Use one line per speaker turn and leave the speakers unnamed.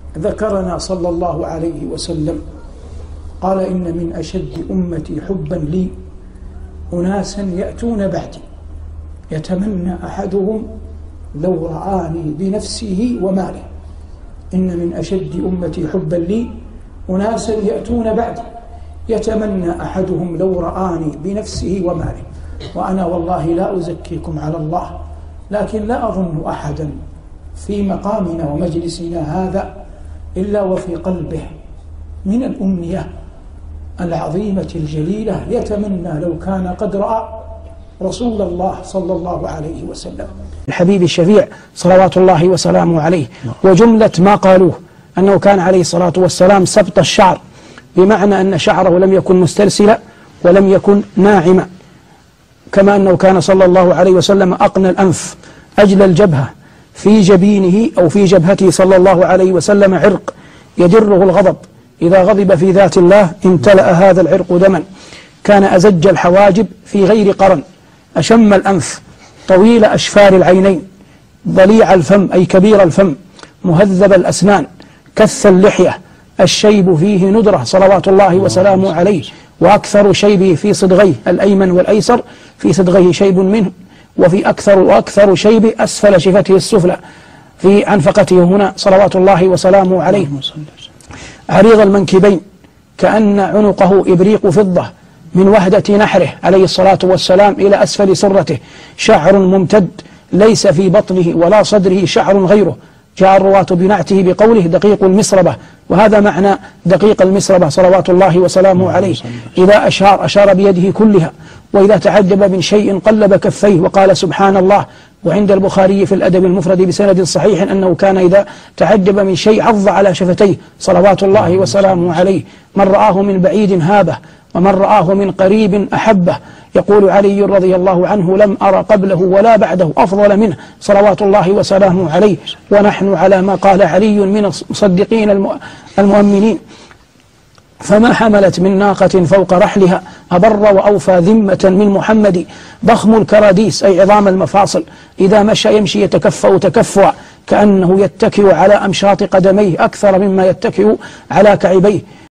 ذكرنا صلى الله عليه وسلم قال: إن من أشد أمتي حبا لي أناسا يأتون بعدي يتمنى أحدهم لو رآني بنفسه وماله. إن من أشد أمتي حبا لي أناسا يأتون بعدي يتمنى أحدهم لو رآني بنفسه وماله. وأنا والله لا أزكيكم على الله، لكن لا أظن أحدا في مقامنا ومجلسنا هذا إلا وفي قلبه من الأمنية العظيمة الجليلة يتمنى لو كان قد رأى رسول الله صلى الله عليه وسلم الحبيب الشفيع صلوات الله وسلامه عليه. وجملة ما قالوه أنه كان عليه الصلاة والسلام سبط الشعر، بمعنى أن شعره لم يكن مسترسلا ولم يكن ناعما، كما أنه كان صلى الله عليه وسلم أقنى الأنف أجل الجبهة، في جبينه أو في جبهته صلى الله عليه وسلم عرق يدره الغضب، إذا غضب في ذات الله امتلأ هذا العرق دما. كان أزج الحواجب في غير قرن، أشم الأنف، طويل أشفار العينين، ضليع الفم أي كبير الفم، مهذب الأسنان، كث اللحية، الشيب فيه ندرة صلوات الله وسلامه عليه، وأكثر شيبه في صدغيه الأيمن والأيسر، في صدغيه شيب منه، وفي أكثر شيب أسفل شفته السفلى في عنفقته هنا صلوات الله وسلامه عليه. عريض المنكبين كأن عنقه إبريق فضة من وهدة نحره عليه الصلاة والسلام إلى أسفل سرته، شعر ممتد ليس في بطنه ولا صدره شعر غيره. جاء الرواة بنعته بقوله دقيق المسربة، وهذا معنى دقيق المسربة صلوات الله وسلامه عليه. إذا أشار بيده كلها، وإذا تعجب من شيء قلب كفيه وقال سبحان الله. وعند البخاري في الأدب المفرد بسند صحيح أنه كان إذا تعجب من شيء عض على شفتيه صلوات الله وسلامه عليه. من رآه من بعيد هابه، ومن رآه من قريب أحبه. يقول علي رضي الله عنه: لم أرى قبله ولا بعده أفضل منه صلوات الله وسلامه عليه. ونحن على ما قال علي من المصدقين المؤمنين. فما حملت من ناقة فوق رحلها أبر وأوفى ذمة من محمد. ضخم الكراديس أي عظام المفاصل، إذا مشى يمشي يتكفأ تكفؤا، كأنه يتكئ على أمشاط قدميه أكثر مما يتكئ على كعبيه.